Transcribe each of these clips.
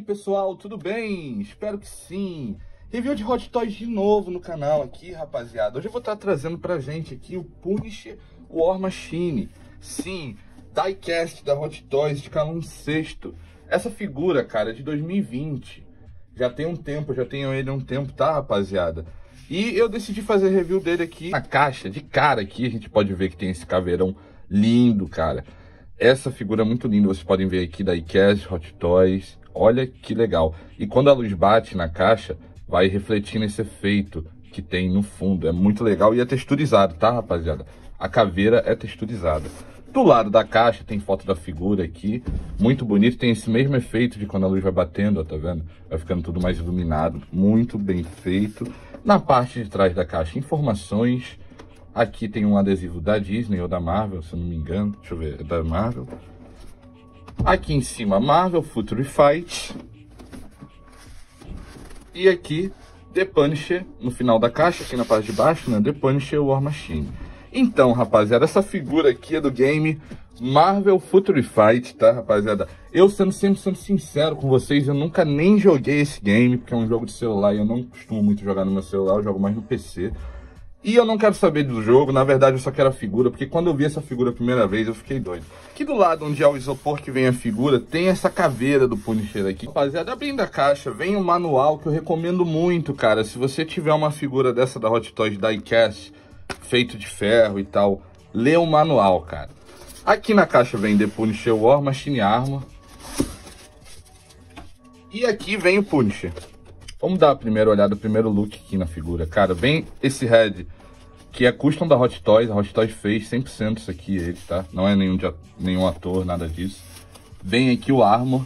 pessoal, tudo bem? Espero que sim. Review de Hot Toys de novo no canal aqui, rapaziada. Hoje eu vou estar trazendo pra gente aqui o Punisher War Machine. Sim, diecast da Hot Toys de Calum Sexto. Essa figura, cara, é de 2020. Já tem um tempo, já tenho ele há um tempo, tá, rapaziada? E eu decidi fazer review dele aqui na caixa. De cara aqui, a gente pode ver que tem esse caveirão lindo, cara. Essa figura é muito linda, vocês podem ver aqui da diecast, Hot Toys. Olha que legal. E quando a luz bate na caixa, vai refletindo esse efeito que tem no fundo. É muito legal e é texturizado, tá, rapaziada? A caveira é texturizada. Do lado da caixa tem foto da figura aqui, muito bonito. Tem esse mesmo efeito de quando a luz vai batendo, ó, tá vendo? Vai ficando tudo mais iluminado, muito bem feito. Na parte de trás da caixa, informações. Aqui tem um adesivo da Disney ou da Marvel, se eu não me engano. Deixa eu ver, é da Marvel. Aqui em cima, Marvel Future Fight. E aqui, The Punisher, no final da caixa, aqui na parte de baixo, né? The Punisher War Machine. Então, rapaziada, essa figura aqui é do game Marvel Future Fight, tá, rapaziada? Eu, sendo sincero com vocês, eu nunca nem joguei esse game, porque é um jogo de celular e eu não costumo muito jogar no meu celular, eu jogo mais no PC. E eu não quero saber do jogo, na verdade eu só quero a figura, porque quando eu vi essa figura a primeira vez eu fiquei doido. Aqui do lado onde é o isopor que vem a figura, tem essa caveira do Punisher aqui. Rapaziada, abrindo a caixa, vem um manual que eu recomendo muito, cara. Se você tiver uma figura dessa da Hot Toys diecast, feito de ferro e tal, lê o manual, cara. Aqui na caixa vem The Punisher War Machine Armor. E aqui vem o Punisher. Vamos dar a primeira olhada, o primeiro look aqui na figura. Cara, vem esse head, que é custom da Hot Toys. A Hot Toys fez 100% isso aqui, ele, tá? Não é nenhum ator, nada disso. Vem aqui o Armor.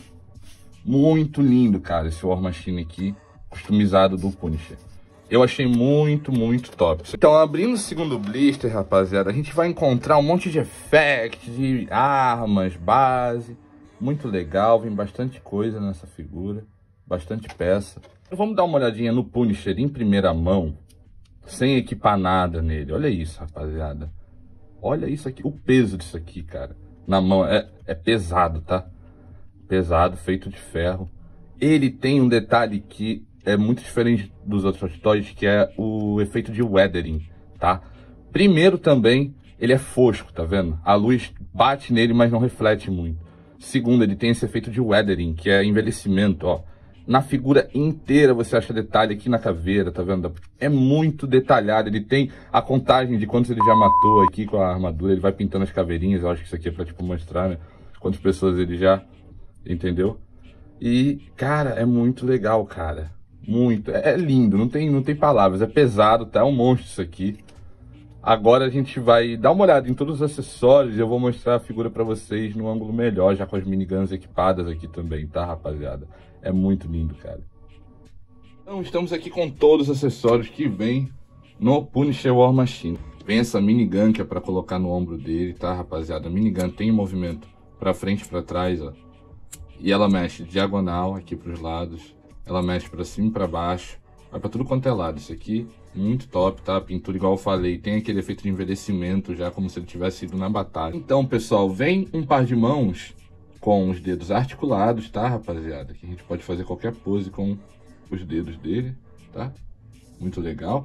Muito lindo, cara, esse War Machine aqui, customizado do Punisher. Eu achei muito, muito top. Então, abrindo o segundo blister, rapaziada, a gente vai encontrar um monte de effects, de armas, base. Muito legal, vem bastante coisa nessa figura. Bastante peça. Vamos dar uma olhadinha no Punisher em primeira mão, sem equipar nada nele. Olha isso, rapaziada. Olha isso aqui, o peso disso aqui, cara. Na mão, é pesado, tá? Pesado, feito de ferro. Ele tem um detalhe que é muito diferente dos outros Hot Toys, que é o efeito de weathering, tá? Primeiro também, ele é fosco, tá vendo? A luz bate nele, mas não reflete muito. Segundo, ele tem esse efeito de weathering, que é envelhecimento, ó. Na figura inteira você acha detalhe aqui na caveira, tá vendo? É muito detalhado, ele tem a contagem de quantos ele já matou aqui com a armadura, ele vai pintando as caveirinhas, eu acho que isso aqui é pra, tipo, mostrar, né? Quantas pessoas ele já, entendeu? E, cara, é muito legal, cara. Muito, é lindo, não tem palavras, é pesado, tá? É um monstro isso aqui. Agora a gente vai dar uma olhada em todos os acessórios e eu vou mostrar a figura pra vocês no ângulo melhor, já com as miniguns equipadas aqui também, tá, rapaziada? É muito lindo, cara. Então, estamos aqui com todos os acessórios que vem no Punisher War Machine. Vem essa minigun que é pra colocar no ombro dele, tá, rapaziada? A minigun tem movimento pra frente e pra trás, ó. E ela mexe diagonal aqui pros lados. Ela mexe pra cima e pra baixo. Vai pra tudo quanto é lado. Isso aqui, muito top, tá? Pintura, igual eu falei, tem aquele efeito de envelhecimento já, como se ele tivesse ido na batalha. Então, pessoal, vem um par de mãos com os dedos articulados, tá, rapaziada? Que a gente pode fazer qualquer pose com os dedos dele, tá? Muito legal.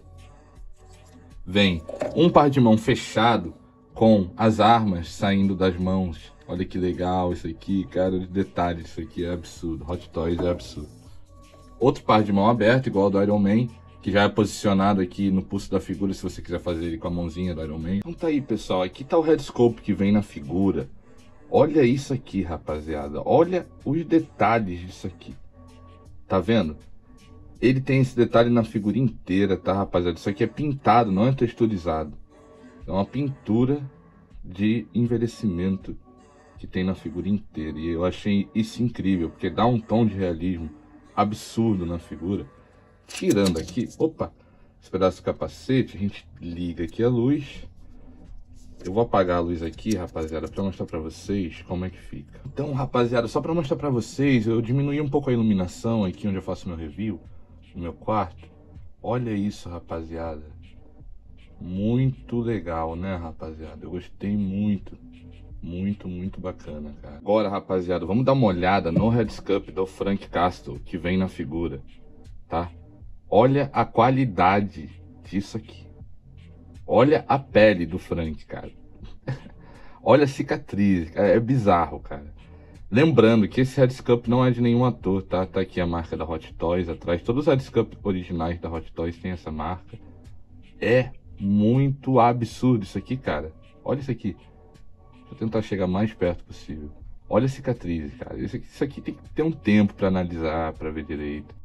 Vem um par de mão fechado com as armas saindo das mãos. Olha que legal isso aqui, cara, os detalhes, isso aqui é absurdo. Hot Toys é absurdo. Outro par de mão aberto, igual ao do Iron Man, que já é posicionado aqui no pulso da figura, se você quiser fazer ele com a mãozinha do Iron Man. Então tá aí, pessoal, aqui tá o head scope que vem na figura. Olha isso aqui, rapaziada. Olha os detalhes disso aqui. Tá vendo? Ele tem esse detalhe na figura inteira, tá, rapaziada? Isso aqui é pintado, não é texturizado. É uma pintura de envelhecimento que tem na figura inteira. E eu achei isso incrível, porque dá um tom de realismo absurdo na figura. Tirando aqui, opa, esse pedaço do capacete, a gente liga aqui a luz. Eu vou apagar a luz aqui, rapaziada, pra mostrar pra vocês como é que fica. Então, rapaziada, só pra mostrar pra vocês, eu diminuí um pouco a iluminação aqui onde eu faço meu review, no meu quarto. Olha isso, rapaziada. Muito legal, né, rapaziada? Eu gostei muito. Muito, muito bacana, cara. Agora, rapaziada, vamos dar uma olhada no Red Scup do Frank Castle, que vem na figura, tá? Olha a qualidade disso aqui. Olha a pele do Frank, cara. Olha a cicatriz, é bizarro, cara. Lembrando que esse Red Scup não é de nenhum ator, tá? Tá aqui a marca da Hot Toys atrás. Todos os Red Scup originais da Hot Toys têm essa marca. É muito absurdo isso aqui, cara. Olha isso aqui. Deixa eu tentar chegar mais perto possível. Olha a cicatriz, cara. Isso aqui tem que ter um tempo pra analisar, pra ver direito.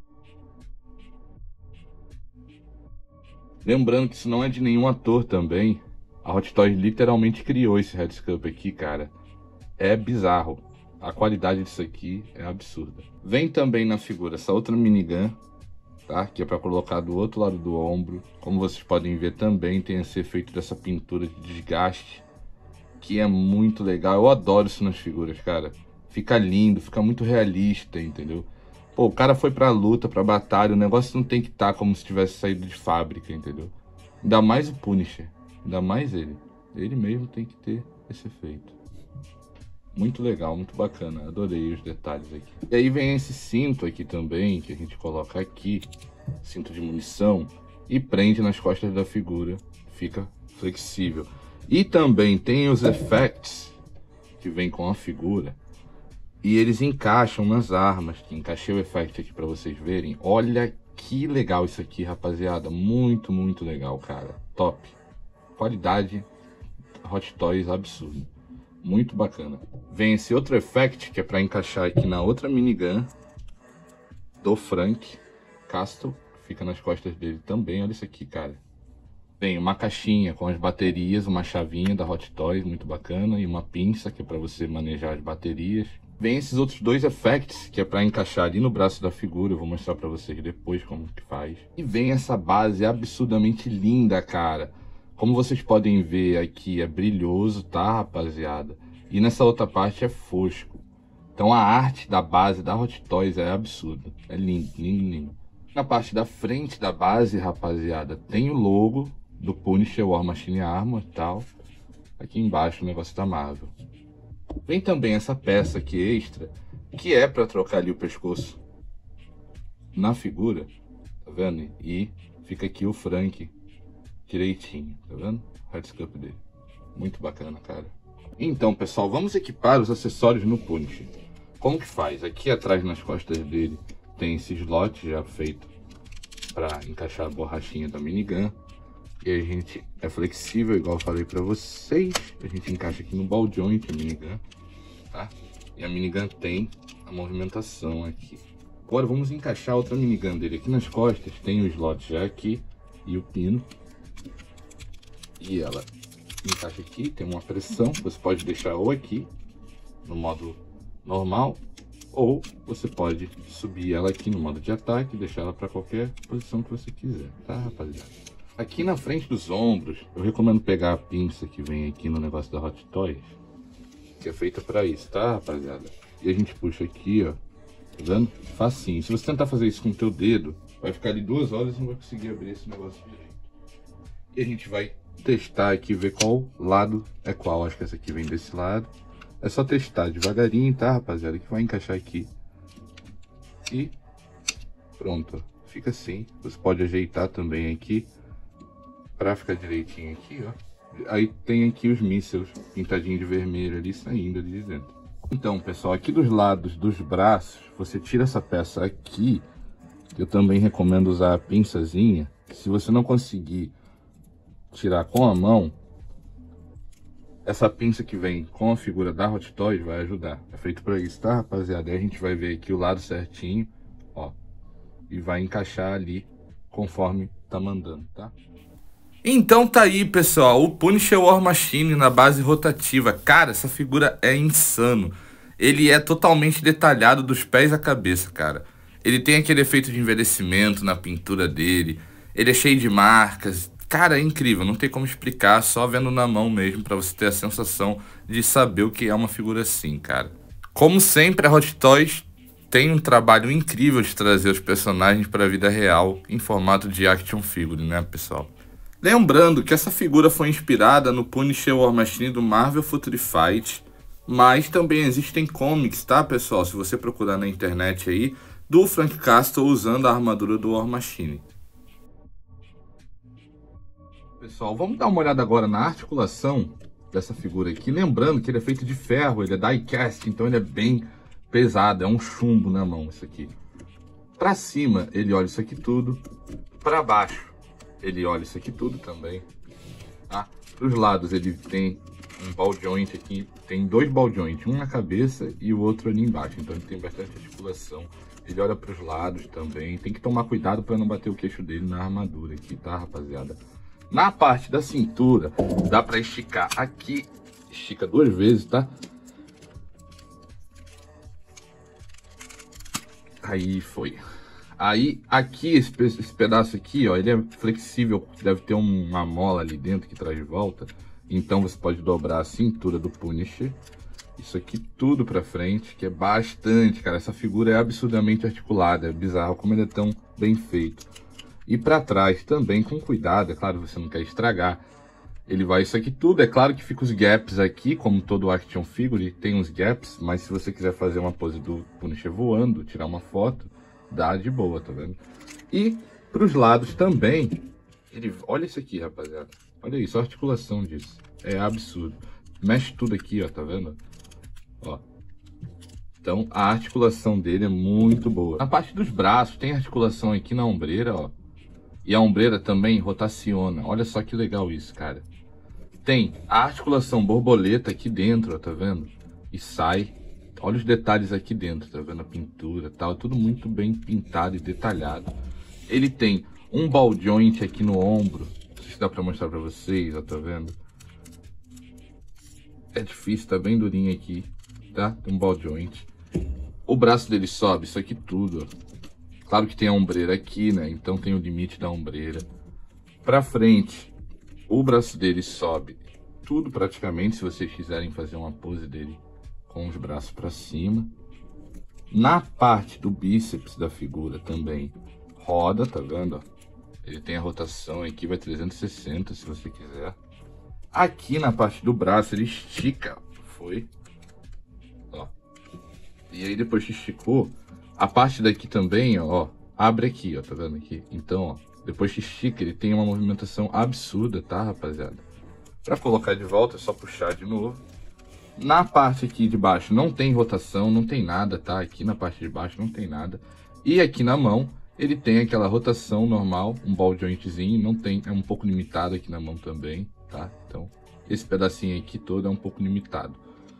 Lembrando que isso não é de nenhum ator também. A Hot Toys literalmente criou esse Red Scup aqui, cara. É bizarro. A qualidade disso aqui é absurda. Vem também na figura essa outra minigun, tá? Que é para colocar do outro lado do ombro. Como vocês podem ver também tem esse efeito dessa pintura de desgaste, que é muito legal. Eu adoro isso nas figuras, cara. Fica lindo, fica muito realista, entendeu? Pô, o cara foi pra luta, pra batalha, o negócio não tem que estar como se tivesse saído de fábrica, entendeu? Ainda mais o Punisher, ainda mais ele. Ele mesmo tem que ter esse efeito. Muito legal, muito bacana, adorei os detalhes aqui. E aí vem esse cinto aqui também, que a gente coloca aqui, cinto de munição, e prende nas costas da figura, fica flexível. E também tem os effects que vem com a figura, e eles encaixam nas armas, que encaixei o effect aqui para vocês verem. Olha que legal isso aqui, rapaziada, muito, muito legal, cara, top. Qualidade Hot Toys absurdo. Muito bacana. Vem esse outro effect que é para encaixar aqui na outra minigun do Frank Castle, que fica nas costas dele também. Olha isso aqui, cara. Tem uma caixinha com as baterias, uma chavinha da Hot Toys, muito bacana, e uma pinça que é para você manejar as baterias. Vem esses outros dois effects que é para encaixar ali no braço da figura, eu vou mostrar para vocês depois como que faz. E vem essa base absurdamente linda, cara. Como vocês podem ver aqui, é brilhoso, tá, rapaziada? E nessa outra parte é fosco. Então a arte da base da Hot Toys é absurda. É lindo, lindo, lindo. Na parte da frente da base, rapaziada, tem o logo do Punisher War Machine Armor e tal. Aqui embaixo o negócio da Marvel. Vem também essa peça aqui extra, que é para trocar ali o pescoço na figura, tá vendo? E fica aqui o Frank direitinho, tá vendo? Red Scup dele. Muito bacana, cara. Então, pessoal, vamos equipar os acessórios no Punisher. Como que faz? Aqui atrás nas costas dele tem esse slot já feito para encaixar a borrachinha da minigun. E a gente é flexível, igual eu falei para vocês. A gente encaixa aqui no ball joint a minigun, tá? E a minigun tem a movimentação aqui. Agora vamos encaixar outra minigun dele aqui nas costas. Tem o slot já aqui e o pino. E ela encaixa aqui, tem uma pressão, você pode deixar ou aqui, no modo normal, ou você pode subir ela aqui no modo de ataque e deixar ela para qualquer posição que você quiser, tá, rapaziada? Aqui na frente dos ombros, eu recomendo pegar a pinça que vem aqui no negócio da Hot Toys, que é feita para isso, tá, rapaziada? E a gente puxa aqui, ó, tá vendo? Facinho. Se você tentar fazer isso com o teu dedo, vai ficar ali 2 horas e não vai conseguir abrir esse negócio direito. E a gente vai testar aqui, ver qual lado é qual. Acho que essa aqui vem desse lado. É só testar devagarinho, tá, rapaziada? Que vai encaixar aqui. E pronto. Fica assim. Você pode ajeitar também aqui pra ficar direitinho aqui, ó. Aí tem aqui os mísseis pintadinho de vermelho ali, saindo ali de dentro. Então, pessoal, aqui dos lados dos braços, você tira essa peça aqui. Eu também recomendo usar a pinçazinha. Se você não conseguir tirar com a mão, essa pinça que vem com a figura da Hot Toys vai ajudar. É feito para isso, tá, rapaziada? Aí a gente vai ver aqui o lado certinho, ó, e vai encaixar ali conforme tá mandando, tá? Então tá aí, pessoal, o Punisher War Machine na base rotativa. Cara, essa figura é insano. Ele é totalmente detalhado dos pés à cabeça, cara. Ele tem aquele efeito de envelhecimento na pintura dele. Ele é cheio de marcas. Cara, é incrível, não tem como explicar, só vendo na mão mesmo, pra você ter a sensação de saber o que é uma figura assim, cara. Como sempre, a Hot Toys tem um trabalho incrível de trazer os personagens para a vida real em formato de action figure, né, pessoal? Lembrando que essa figura foi inspirada no Punisher War Machine do Marvel Future Fight, Mas também existem comics, tá, pessoal? Se você procurar na internet aí, do Frank Castle usando a armadura do War Machine. Pessoal, vamos dar uma olhada agora na articulação dessa figura aqui. Lembrando que ele é feito de ferro, ele é die-cast, então ele é bem pesado, é um chumbo na mão isso aqui. Pra cima, ele olha isso aqui tudo. Pra baixo, ele olha isso aqui tudo também. Tá? Pros lados, ele tem um ball joint aqui. Tem dois ball joint, um na cabeça e o outro ali embaixo. Então ele tem bastante articulação. Ele olha pros lados também. Tem que tomar cuidado para não bater o queixo dele na armadura aqui, tá, rapaziada? Na parte da cintura, dá pra esticar aqui. Estica 2 vezes, tá? Aí foi. Aí, aqui, esse pedaço aqui, ó, ele é flexível, deve ter uma mola ali dentro que traz de volta. Então, você pode dobrar a cintura do Punisher. Isso aqui tudo pra frente, que é bastante, cara. Essa figura é absurdamente articulada, é bizarro como ele é tão bem feito. E pra trás também, com cuidado, é claro, você não quer estragar. Ele vai isso aqui tudo, é claro que fica os gaps aqui, como todo action figure, tem uns gaps, mas se você quiser fazer uma pose do Punisher voando, tirar uma foto, dá de boa, tá vendo? E pros lados também, ele, olha isso aqui, rapaziada, olha isso, a articulação disso, é absurdo. Mexe tudo aqui, ó, tá vendo? Ó. Então a articulação dele é muito boa. Na parte dos braços, tem articulação aqui na ombreira, ó. E a ombreira também rotaciona, olha só que legal isso, cara. Tem a articulação borboleta aqui dentro, ó, tá vendo? E sai. Olha os detalhes aqui dentro, tá vendo? A pintura e tal. Tudo muito bem pintado e detalhado. Ele tem um ball joint aqui no ombro. Não sei se dá pra mostrar pra vocês, ó, tá vendo? É difícil, tá bem durinho aqui, tá? Tem um ball joint. O braço dele sobe, isso aqui tudo, ó. Claro que tem a ombreira aqui, né? Então tem o limite da ombreira. Pra frente, o braço dele sobe tudo praticamente, se vocês quiserem fazer uma pose dele com os braços para cima. Na parte do bíceps da figura também roda, tá vendo? Ele tem a rotação aqui, vai 360 se você quiser. Aqui na parte do braço ele estica, foi. Ó. E aí depois que esticou, a parte daqui também, ó, abre aqui, ó, tá vendo aqui? Então, ó. Depois que estica, ele tem uma movimentação absurda, tá, rapaziada? Pra colocar de volta, é só puxar de novo. Na parte aqui de baixo não tem rotação, não tem nada, tá? Aqui na parte de baixo não tem nada. E aqui na mão, ele tem aquela rotação normal, um ball jointzinho, não tem, é um pouco limitado aqui na mão também, tá? Então, esse pedacinho aqui todo é um pouco limitado.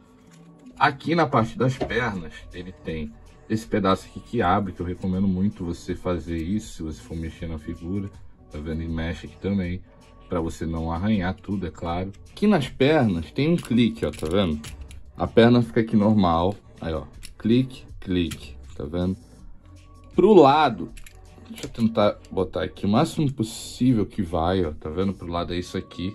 Aqui na parte das pernas, ele tem esse pedaço aqui que abre, que eu recomendo muito você fazer isso, se você for mexer na figura, tá vendo? E mexe aqui também, para você não arranhar tudo, é claro. Aqui nas pernas tem um clique, ó, tá vendo? A perna fica aqui normal, aí ó, clique, clique, tá vendo? Pro lado, deixa eu tentar botar aqui o máximo possível que vai, ó, tá vendo? Pro lado é isso aqui.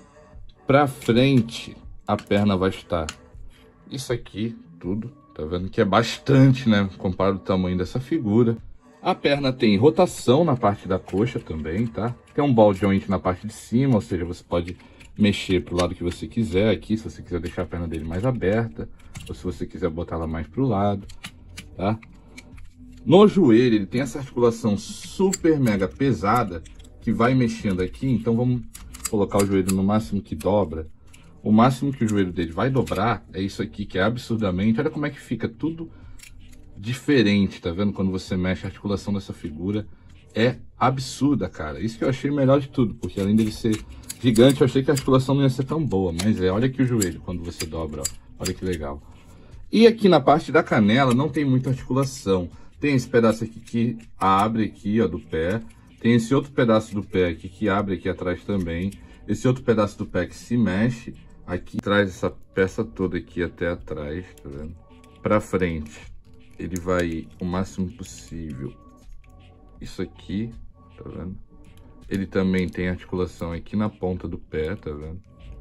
Pra frente, a perna vai estar isso aqui, tudo. Tá vendo que é bastante, né? Comparado ao tamanho dessa figura. A perna tem rotação na parte da coxa também, tá? Tem um ball joint na parte de cima, ou seja, você pode mexer pro lado que você quiser aqui, se você quiser deixar a perna dele mais aberta, ou se você quiser botar ela mais pro lado, tá? No joelho, ele tem essa articulação super mega pesada, que vai mexendo aqui, então vamos colocar o joelho no máximo que dobra. O máximo que o joelho dele vai dobrar é isso aqui, que é absurdamente... Olha como é que fica tudo diferente, tá vendo? Quando você mexe a articulação dessa figura, é absurda, cara. Isso que eu achei melhor de tudo, porque além dele ser gigante, eu achei que a articulação não ia ser tão boa. Mas olha aqui o joelho, quando você dobra, ó. Olha que legal. E aqui na parte da canela não tem muita articulação. Tem esse pedaço aqui que abre aqui, ó, do pé. Tem esse outro pedaço do pé aqui que abre aqui atrás também. Esse outro pedaço do pé que se mexe. Aqui traz essa peça toda aqui até atrás, tá vendo? Pra frente, ele vai o máximo possível. Isso aqui, tá vendo? Ele também tem articulação aqui na ponta do pé, tá vendo?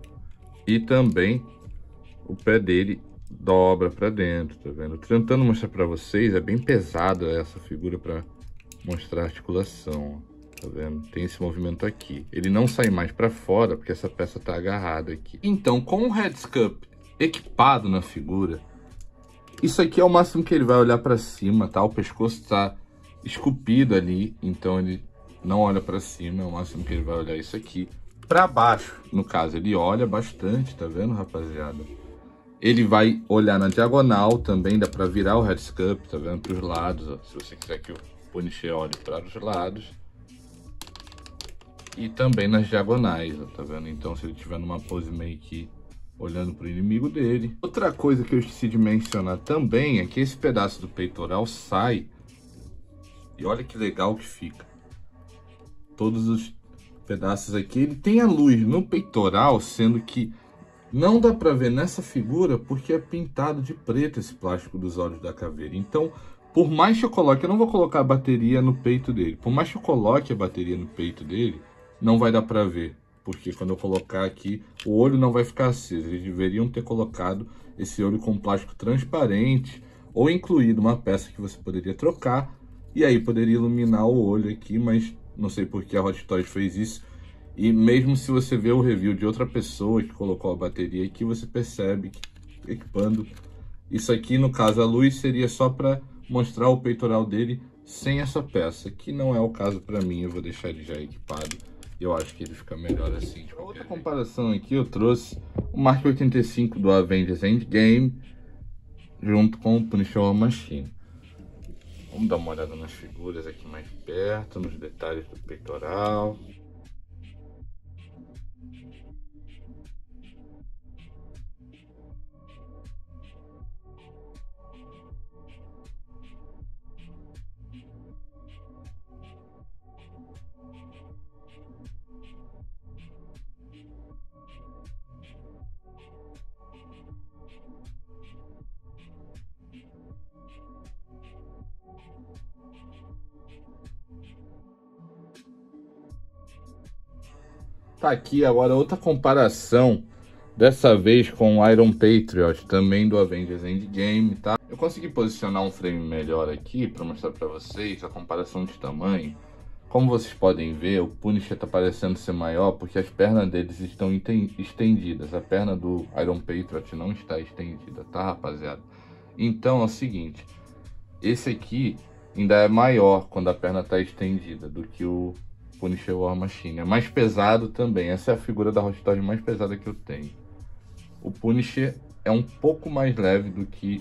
E também o pé dele dobra pra dentro, tá vendo? Tô tentando mostrar pra vocês, é bem pesada essa figura pra mostrar a articulação, ó. Tá vendo? Tem esse movimento aqui. Ele não sai mais para fora porque essa peça tá agarrada aqui. Então, com o head sculpt equipado na figura, isso aqui é o máximo que ele vai olhar para cima, tá? O pescoço tá esculpido ali, então ele não olha para cima, é o máximo que ele vai olhar isso aqui. Para baixo, no caso, ele olha bastante, tá vendo, rapaziada? Ele vai olhar na diagonal também, dá para virar o headscup, tá vendo, para os lados, ó. Se você quiser que o Punisher olhe para os lados. E também nas diagonais, ó, tá vendo? Então, se ele estiver numa pose meio que olhando para o inimigo dele. Outra coisa que eu esqueci de mencionar também é que esse pedaço do peitoral sai. E olha que legal que fica. Todos os pedaços aqui, ele tem a luz no peitoral, sendo que não dá para ver nessa figura porque é pintado de preto esse plástico dos olhos da caveira. Então, por mais que eu coloque, eu não vou colocar a bateria no peito dele. Por mais que eu coloque a bateria no peito dele, não vai dar para ver. Porque quando eu colocar aqui, o olho não vai ficar aceso. Eles deveriam ter colocado esse olho com plástico transparente ou incluído uma peça que você poderia trocar e aí poderia iluminar o olho aqui, mas não sei por que a Hot Toys fez isso. E mesmo se você vê o review de outra pessoa que colocou a bateria aqui, você percebe que equipando isso aqui, no caso a luz, seria só para mostrar o peitoral dele sem essa peça, que não é o caso para mim. Eu vou deixar ele já equipado. Eu acho que ele fica melhor assim. Outra comparação aqui, eu trouxe o Mark 85 do Avengers Endgame junto com o Punisher War Machine. Vamos dar uma olhada nas figuras aqui mais perto, nos detalhes do peitoral. Tá aqui agora outra comparação, dessa vez com o Iron Patriot, também do Avengers Endgame, tá? Eu consegui posicionar um frame melhor aqui para mostrar para vocês a comparação de tamanho. Como vocês podem ver, o Punisher tá parecendo ser maior porque as pernas deles estão estendidas. A perna do Iron Patriot não está estendida, tá, rapaziada? Então é o seguinte, esse aqui ainda é maior quando a perna está estendida do que o Punisher War Machine. É mais pesado também. Essa é a figura da Hot Toys mais pesada que eu tenho. O Punisher é um pouco mais leve do que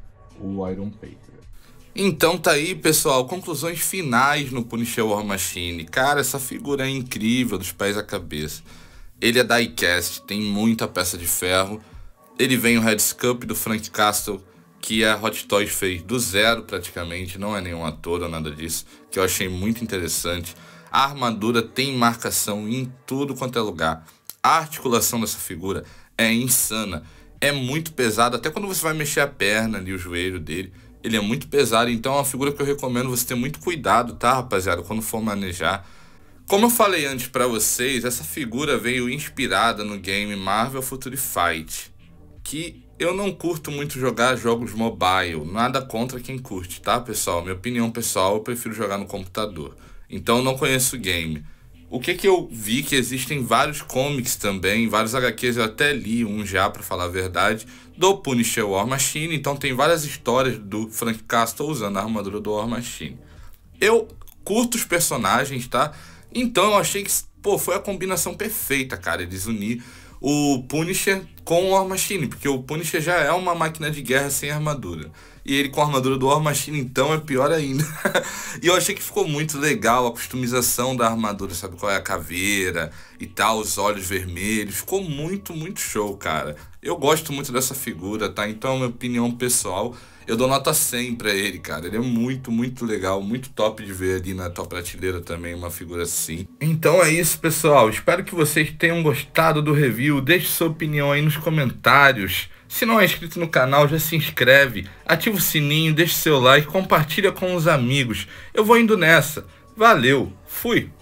o Iron Patriot. Então tá aí, pessoal, conclusões finais no Punisher War Machine. Cara, essa figura é incrível dos pés à cabeça. Ele é diecast, tem muita peça de ferro. Ele vem o headscup do Frank Castle, que a Hot Toys fez do zero praticamente, não é nenhum ator ou nada disso, que eu achei muito interessante. A armadura tem marcação em tudo quanto é lugar. A articulação dessa figura é insana. É muito pesado, até quando você vai mexer a perna ali, o joelho dele, ele é muito pesado. Então é uma figura que eu recomendo você ter muito cuidado, tá, rapaziada, quando for manejar. Como eu falei antes pra vocês, essa figura veio inspirada no game Marvel Future Fight, que eu não curto muito jogar jogos mobile, nada contra quem curte, tá, pessoal? Minha opinião pessoal, eu prefiro jogar no computador. Então eu não conheço o game. O que eu vi que existem vários comics também, vários HQs, eu até li um já, pra falar a verdade, do Punisher War Machine. Então tem várias histórias do Frank Castle usando a armadura do War Machine. Eu curto os personagens, tá? Então eu achei que, pô, foi a combinação perfeita, cara, eles unir o Punisher com o War Machine, porque o Punisher já é uma máquina de guerra sem armadura. E ele com a armadura do War Machine, então, é pior ainda. E eu achei que ficou muito legal a customização da armadura, sabe qual é a caveira e tal, os olhos vermelhos. Ficou muito, muito show, cara. Eu gosto muito dessa figura, tá? Então, minha opinião pessoal, eu dou nota 100 pra ele, cara. Ele é muito, muito legal, muito top de ver ali na tua prateleira também, uma figura assim. Então é isso, pessoal. Espero que vocês tenham gostado do review. Deixe sua opinião aí nos comentários. Se não é inscrito no canal, já se inscreve, ativa o sininho, deixa seu like, compartilha com os amigos. Eu vou indo nessa. Valeu, fui!